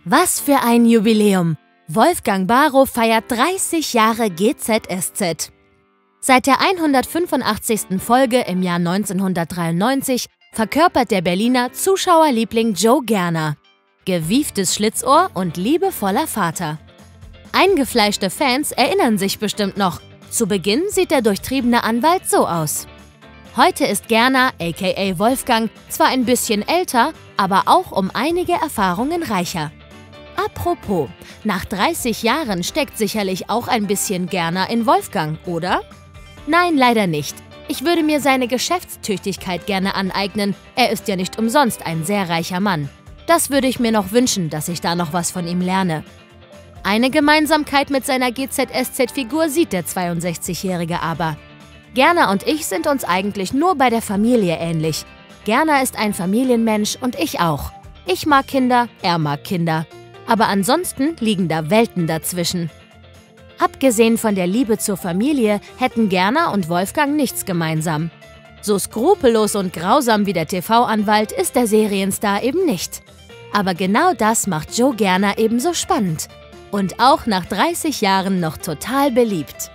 Was für ein Jubiläum! Wolfgang Barrow feiert 30 Jahre GZSZ. Seit der 185. Folge im Jahr 1993 verkörpert der Berliner Zuschauerliebling Joe Gerner. Gewieftes Schlitzohr und liebevoller Vater. Eingefleischte Fans erinnern sich bestimmt noch. Zu Beginn sieht der durchtriebene Anwalt so aus. Heute ist Gerner, aka Wolfgang, zwar ein bisschen älter, aber auch um einige Erfahrungen reicher. Apropos, nach 30 Jahren steckt sicherlich auch ein bisschen Gerner in Wolfgang, oder? Nein, leider nicht. Ich würde mir seine Geschäftstüchtigkeit gerne aneignen, er ist ja nicht umsonst ein sehr reicher Mann. Das würde ich mir noch wünschen, dass ich da noch was von ihm lerne. Eine Gemeinsamkeit mit seiner GZSZ-Figur sieht der 62-Jährige aber. Gerner und ich sind uns eigentlich nur bei der Familie ähnlich. Gerner ist ein Familienmensch und ich auch. Ich mag Kinder, er mag Kinder. Aber ansonsten liegen da Welten dazwischen. Abgesehen von der Liebe zur Familie hätten Gerner und Wolfgang nichts gemeinsam. So skrupellos und grausam wie der TV-Anwalt ist der Serienstar eben nicht. Aber genau das macht Joe Gerner ebenso spannend. Und auch nach 30 Jahren noch total beliebt.